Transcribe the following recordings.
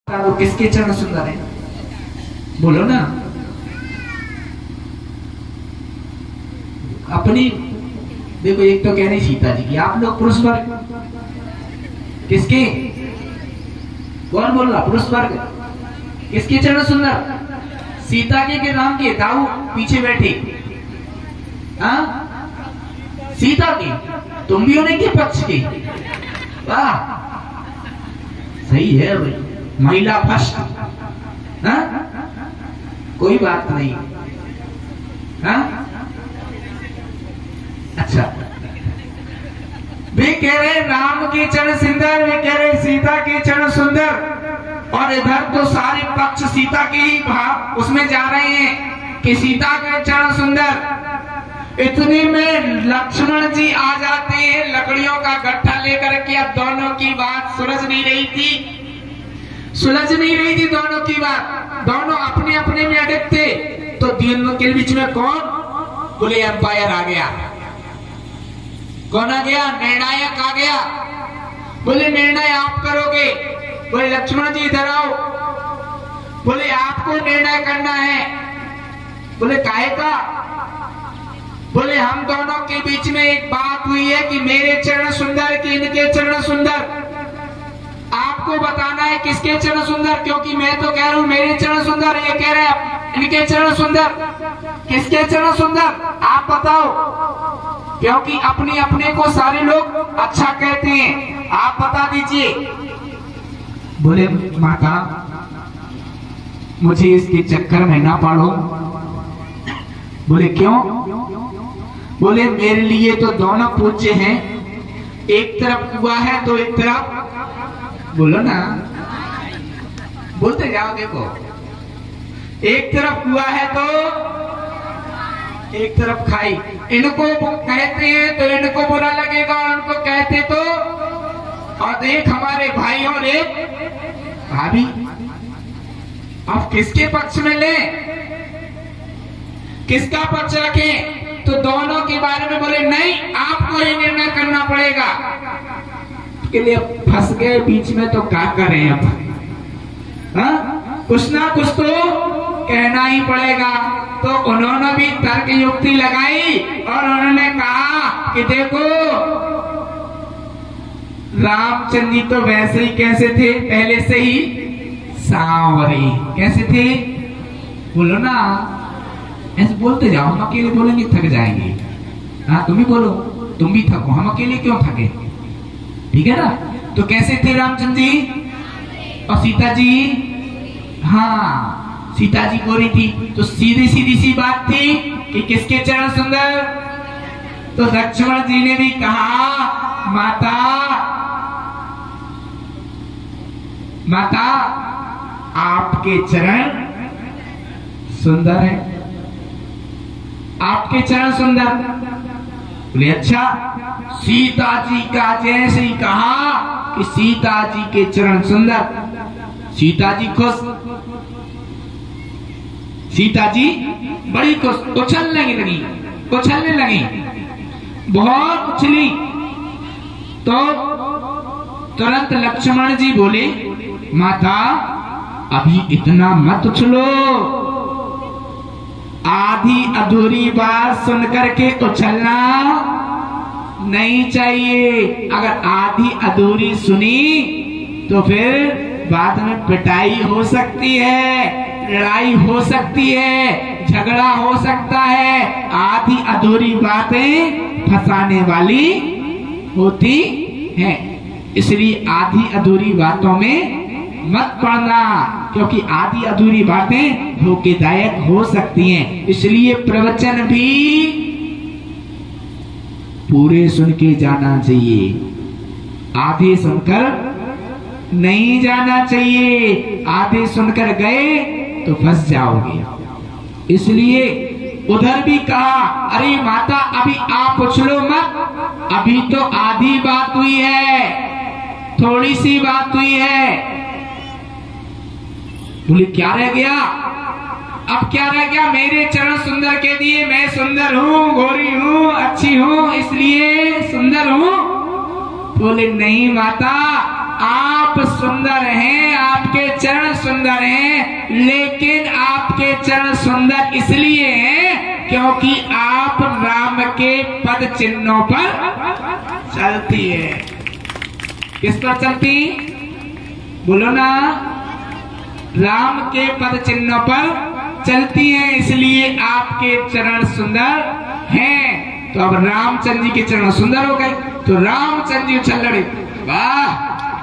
वो किसके चरण सुंदर है? बोलो ना। अपनी देखो, एक तो कह रही सीता जी की, आप लोग पुरुष वर्ग किसके? कौन बोल रहा? पुरुष वर्ग किसके चरण सुंदर? सीता के राम के? दाऊ पीछे बैठे, हाँ सीता के। तुम भी उन्हीं के पक्ष के? वाह, सही है भाई, महिला फर्स्ट। हाँ कोई बात नहीं। हाँ अच्छा, वे कह रहे राम के चरण सुंदर, वे कह रहे सीता के चरण सुंदर, और इधर तो सारे पक्ष सीता के ही भाव उसमें जा रहे हैं कि सीता के चरण सुंदर। इतने में लक्ष्मण जी आ जाते हैं लकड़ियों का गट्ठा लेकर के। अब दोनों की बात सुलझ नहीं रही थी, दोनों की बात, दोनों अपने अपने में अटक थे। तो दोनों के बीच में कौन? बोले एम्पायर आ गया। कौन आ गया? निर्णायक आ गया। बोले निर्णय आप करोगे। बोले लक्ष्मण जी इधर आओ। बोले आपको निर्णय करना है। बोले काहे का? बोले हम दोनों के बीच में एक बात हुई है कि मेरे चरण सुंदर कि इनके चरण सुंदर। आपको बताना है किसके चरण सुंदर, क्योंकि मैं तो कह रहा हूं मेरे चरण सुंदर, ये कह रहे हैं इनके चरण सुंदर। किसके चरण सुंदर आप बताओ, क्योंकि अपने अपने को सारे लोग अच्छा कहते हैं, आप बता दीजिए। बोले माता मुझे इसके चक्कर में ना पड़ो। बोले क्यों? बोले मेरे लिए तो दोनों पूज्य हैं, एक तरफ कुआं है तो एक तरफ, बोलो ना, बोलते जाओ। देखो, एक तरफ कुआं है तो एक तरफ खाई। इनको कहते हैं तो इनको बुरा लगेगा, और उनको कहते तो, और देख हमारे भाई और एक भाभी। अब किसके पक्ष में ले, किसका पक्ष रखें? तो दोनों के बारे में बोले नहीं, आपको ही निर्णय करना पड़ेगा। के लिए फंस गए बीच में, तो क्या करें अब? हाँ कुछ ना कुछ तो कहना ही पड़ेगा। तो उन्होंने भी तर्क युक्ति लगाई और उन्होंने कहा कि देखो रामचंद्र जी तो वैसे ही कैसे थे, पहले से ही सांवरे। कैसे थे? बोलो ना, ऐसे बोलते जाओ, हम अकेले बोलेंगे थक जाएंगे। हाँ तुम भी बोलो, तुम भी थको, हम अकेले क्यों थके? ठीक है ना? तो कैसे थे रामचंद्र जी और सीता जी? हाँ सीता जी गोरी थी, तो सीधी सीधी सी बात थी कि किसके चरण सुंदर? तो लक्ष्मण जी ने भी कहा माता, माता आपके चरण सुंदर है, आपके चरण सुंदर। बोले अच्छा। सीता जी का जैसे ही कहा कि सीता जी के चरण सुंदर, सीता जी खुश, सीता जी बड़ी खुश, उछलने लगी, बहुत उछली। तो तुरंत लक्ष्मण जी बोले माता अभी इतना मत उछलो, आधी अधूरी बात सुनकर के उछलना नहीं चाहिए। अगर आधी अधूरी सुनी तो फिर बाद में पिटाई हो सकती है, लड़ाई हो सकती है, झगड़ा हो सकता है। आधी अधूरी बातें फंसाने वाली होती हैं, इसलिए आधी अधूरी बातों में मत पड़ना, क्योंकि आधी अधूरी बातें धोखेदायक हो सकती हैं। इसलिए प्रवचन भी पूरे सुन के जाना चाहिए, आधे सुनकर नहीं जाना चाहिए। आधे सुनकर गए तो फंस जाओगे। इसलिए उधर भी कहा अरे माता अभी आप उछलो मत, अभी तो आधी बात हुई है, थोड़ी सी बात हुई है। बोले क्या रह गया? अब क्या रह गया? मेरे चरण सुंदर के दिए, मैं सुंदर हूँ, गोरी हूँ, अच्छी हूँ, इसलिए सुंदर हूँ। बोले नहीं माता, आप आप सुंदर हैं, आपके चरण सुंदर हैं, लेकिन आपके चरण सुंदर इसलिए हैं क्योंकि आप राम के पद चिन्हों पर चलती है। किस पर चलती? बोलो ना। राम के पद चिन्हों पर चलती हैं, इसलिए आपके चरण सुंदर हैं। तो अब रामचंद्र जी के चरण सुंदर हो गए, तो रामचंद्र जी उछल लड़े, वाह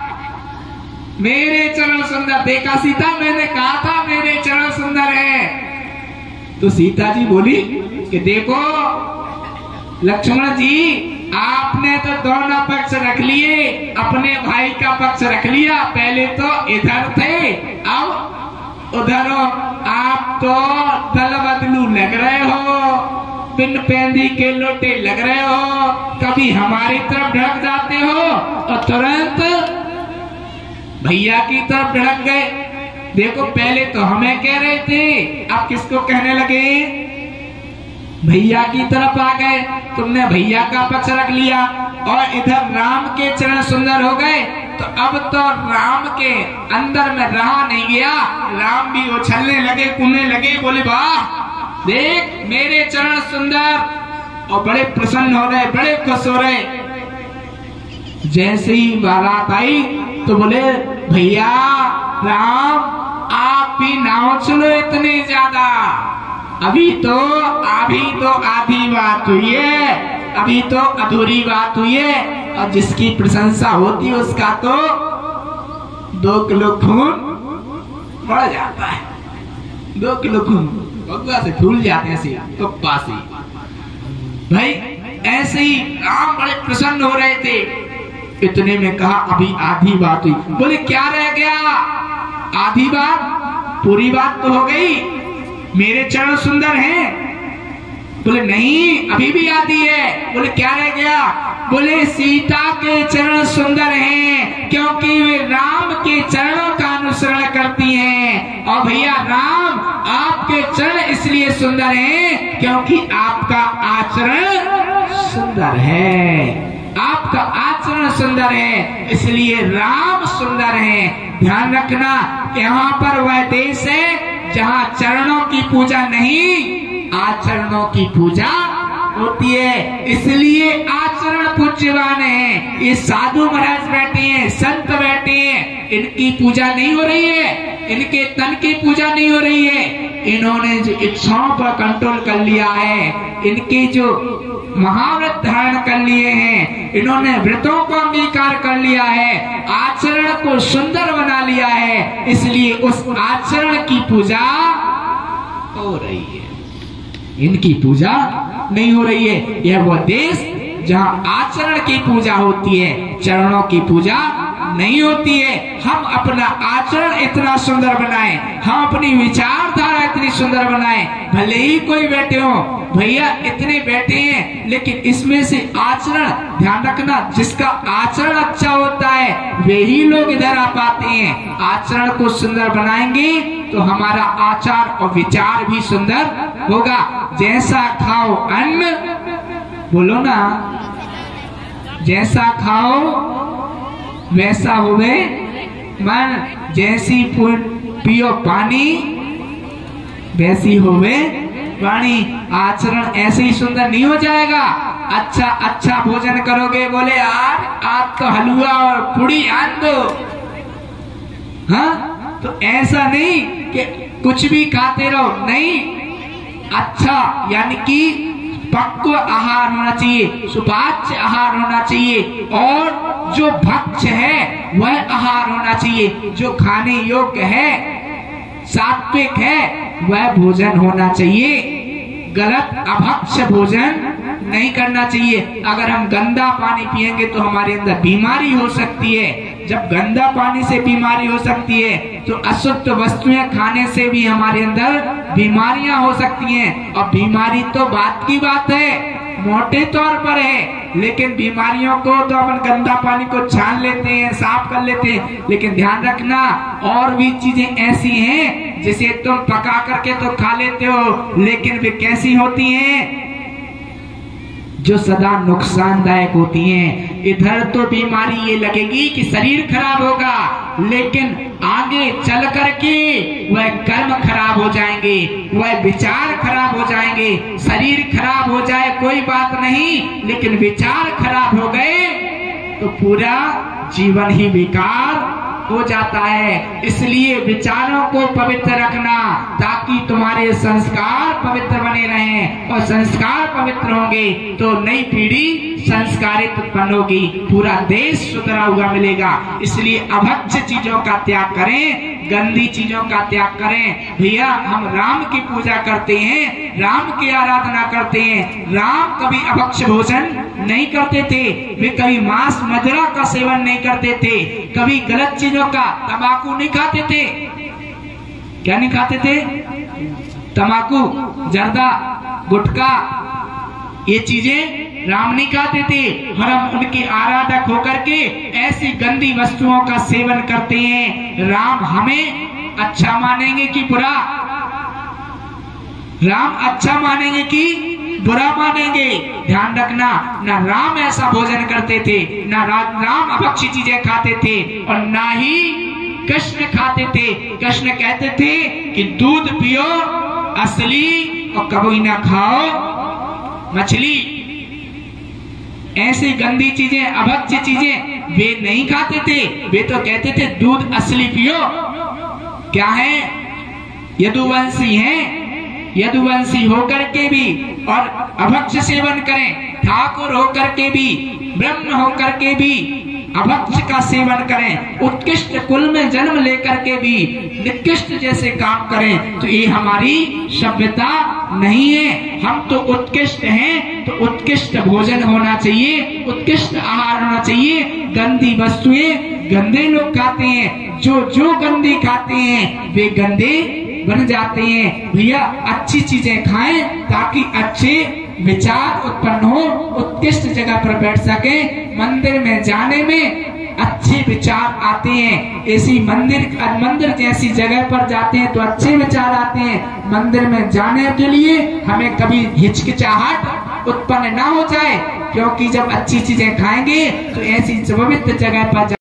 मेरे चरण सुंदर। देखा सीता, मैंने कहा था मेरे चरण सुंदर है। तो सीता जी बोली कि देखो लक्ष्मण जी, आपने तो दोनों पक्ष रख लिए, अपने भाई का पक्ष रख लिया। पहले तो इधर थे, अब उधर हो। आप तो दल बदलू लग रहे हो, पिन पेंदी के लोटे लग रहे हो। कभी हमारी तरफ ढक जाते हो और तुरंत भैया की तरफ ढक गए। देखो पहले तो हमें कह रहे थे, अब किसको कहने लगे? भैया की तरफ आ गए। तुमने भैया का पक्ष रख लिया और इधर राम के चरण सुंदर हो गए। तो अब तो राम के अंदर में रहा नहीं गया, राम भी उछलने लगे, कूदने लगे, बोले वाह देख मेरे चरण सुंदर। और बड़े प्रसन्न हो रहे, बड़े खुश हो रहे। जैसे ही बारात आई तो बोले भैया राम, आप भी नाव चलो इतने ज्यादा, अभी तो आधी बात हुई है, अभी तो अधूरी बात हुई है। और जिसकी प्रशंसा होती है उसका तो 2 किलो खून बढ़ जाता है। 2 किलो खून भगवा से फूल जाते हैं तो पासी। भाई ऐसे ही राम बड़े प्रसन्न हो रहे थे। इतने में कहा अभी आधी बात हुई। बोले क्या रह गया? आधी बात? पूरी बात तो हो गई, मेरे चरण सुंदर हैं। बोले नहीं, अभी भी आती है। बोले क्या रह गया? बोले सीता के चरण सुंदर हैं क्योंकि वे राम के चरणों का अनुसरण करती हैं। और भैया राम, आपके चरण इसलिए सुंदर हैं क्योंकि आपका आचरण सुंदर है। आपका आचरण सुंदर है, इसलिए राम सुंदर है। ध्यान रखना, यहाँ पर वह देश है जहाँ चरणों की पूजा नहीं, आचरणों की पूजा होती है। इसलिए आचरण पूज्यवान है। ये साधु महाराज बैठे हैं, संत बैठे हैं, इनकी पूजा नहीं हो रही है, इनके तन की पूजा नहीं हो रही है। इन्होंने जो इच्छाओं पर कंट्रोल कर लिया है, इनके जो महाव्रत धारण कर लिए हैं, इन्होंने व्रतों को अंगीकार कर लिया है, आचरण को सुंदर बना लिया है, इसलिए उस आचरण की पूजा हो रही है, इनकी पूजा नहीं हो रही है। यह वो देश जहाँ आचरण की पूजा होती है, चरणों की पूजा नहीं होती है। हम अपना आचरण इतना सुंदर बनाएं, हम अपनी विचारधारा इतनी सुंदर बनाएं। भले ही कोई बैठे हो, भैया इतने बैठे हैं, लेकिन इसमें से आचरण, ध्यान रखना, जिसका आचरण अच्छा होता है वे ही लोग इधर आ पाते हैं। आचरण को सुंदर बनाएंगे तो हमारा आचार और विचार भी सुंदर होगा। जैसा खाओ अन्न, बोलो ना, जैसा खाओ वैसा होवे मन, जैसी पियो पानी वैसी होवे वाणी। आचरण ऐसे ही सुंदर नहीं हो जाएगा। अच्छा भोजन करोगे, बोले यार आप तो हलवा और पूड़ी आन दो, हाँ, तो ऐसा नहीं कि कुछ भी खाते रहो, नहीं। अच्छा यानी कि पक्व आहार होना चाहिए, सुपाच्य आहार होना चाहिए, और जो भक्ष्य है वह आहार होना चाहिए, जो खाने योग्य है, सात्विक है, वह भोजन होना चाहिए। गलत अभक्ष्य भोजन नहीं करना चाहिए। अगर हम गंदा पानी पिएंगे तो हमारे अंदर बीमारी हो सकती है। जब गंदा पानी से बीमारी हो सकती है तो अशुद्ध वस्तुएं खाने से भी हमारे अंदर बीमारियां हो सकती हैं। और बीमारी तो बात की बात है, मोटे तौर पर है, लेकिन बीमारियों को तो अपन गंदा पानी को छान लेते हैं, साफ कर लेते हैं। लेकिन ध्यान रखना, और भी चीजें ऐसी हैं जिसे तुम पका करके तो खा लेते हो, लेकिन वे कैसी होती हैं? जो सदा नुकसानदायक होती हैं। इधर तो बीमारी ये लगेगी कि शरीर खराब होगा, लेकिन आगे चल करके वह कर्म खराब हो जाएंगे, वह विचार खराब हो जाएंगे। शरीर खराब हो जाए कोई बात नहीं, लेकिन विचार खराब हो गए तो पूरा जीवन ही बेकार हो जाता है। इसलिए विचारों को पवित्र रखना, ताकि तुम्हारे संस्कार पवित्र बने रहें, और संस्कार पवित्र होंगे तो नई पीढ़ी संस्कारित उत्पन्न होगी, पूरा देश सुधरा हुआ मिलेगा। इसलिए अभक्ष्य चीजों का त्याग करें, गंदी चीजों का त्याग करें। भैया हम राम की पूजा करते हैं, राम की आराधना करते हैं। राम कभी अभक्ष्य भोजन नहीं करते थे, वे कभी मांस मदिरा का सेवन नहीं करते थे, कभी गलत चीजों का, तंबाकू नहीं खाते थे। क्या नहीं खाते थे? तंबाकू, जर्दा, गुटखा, ये चीजें राम नहीं खाते थे। और हम उनके आराधक होकर के ऐसी गंदी वस्तुओं का सेवन करते हैं। राम हमें अच्छा मानेंगे कि बुरा? राम अच्छा मानेंगे कि बुरा मानेंगे? ध्यान रखना, ना राम ऐसा भोजन करते थे, ना राम अभक्ष्य चीजें खाते थे, और ना ही कृष्ण खाते थे। कृष्ण कहते थे कि दूध पियो असली, और कभी ना खाओ मछली। ऐसी गंदी चीजें, अभक्ष्य चीजें वे नहीं खाते थे। वे तो कहते थे दूध असली पियो। क्या है? यदुवंशी हैं, यदुवंशी होकर के भी और अभक्ष्य सेवन करें, ठाकुर होकर के भी, ब्रह्म होकर के भी अभक्ष्य का सेवन करें, उत्कृष्ट कुल में जन्म लेकर के भी निकृष्ट जैसे काम करें, तो ये हमारी सभ्यता नहीं है। हम तो उत्कृष्ट हैं, तो उत्कृष्ट भोजन होना चाहिए, उत्कृष्ट आहार होना चाहिए। गंदी वस्तुएं गंदे लोग खाते हैं, जो गंदी खाते हैं वे गंदे बन जाते हैं। भैया अच्छी चीजें खाएं, ताकि अच्छे विचार उत्पन्न हो, उत्कृष्ट जगह पर बैठ सके। मंदिर में जाने में अच्छे विचार आते हैं। ऐसी मंदिर जैसी जगह पर जाते हैं तो अच्छे विचार आते हैं। मंदिर में जाने के लिए हमें कभी हिचकिचाहट उत्पन्न ना हो जाए, क्योंकि जब अच्छी चीजें खाएंगे तो ऐसी पवित्र जगह पर